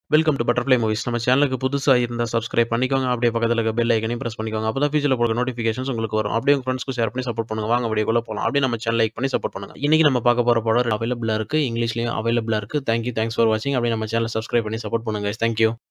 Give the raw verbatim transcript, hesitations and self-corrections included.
Welcome to butterfly movies. நம்ம சேனலுக்கு புதுசா இருந்தா சப்ஸ்கிரைப் பண்ணிக்கோங்க. அப்படியே பக்கத்துல இருக்க பெல் ஐகானையும் பிரஸ் பண்ணிக்கோங்க. அப்பதான் ஃபியூச்சர்ல போடுற நோட்டிஃபிகேஷன்ஸ் உங்களுக்கு வரும். அப்படியே உங்க ஃப்ரெண்ட்ஸ்க்கும் ஷேர் பண்ணி சப்போர்ட் பண்ணுங்க. வாங்க வீடியோக்குள்ள போலாம். அப்படியே நம்ம சேனல் லைக் பண்ணி சப்போர்ட் பண்ணுங்க. இன்னைக்கு நம்ம பார்க்க போற படம் அவைலபிளா இருக்கு. இங்கிலீஷ்லயும் அவைலபிளா இருக்கு. Thank you. தேங்க்ஸ் ஃபார் வாட்சிங். அப்படியே நம்ம சேனல சப்ஸ்கிரைப் பண்ணி சப்போர்ட் பண்ணுங்க. Thank you.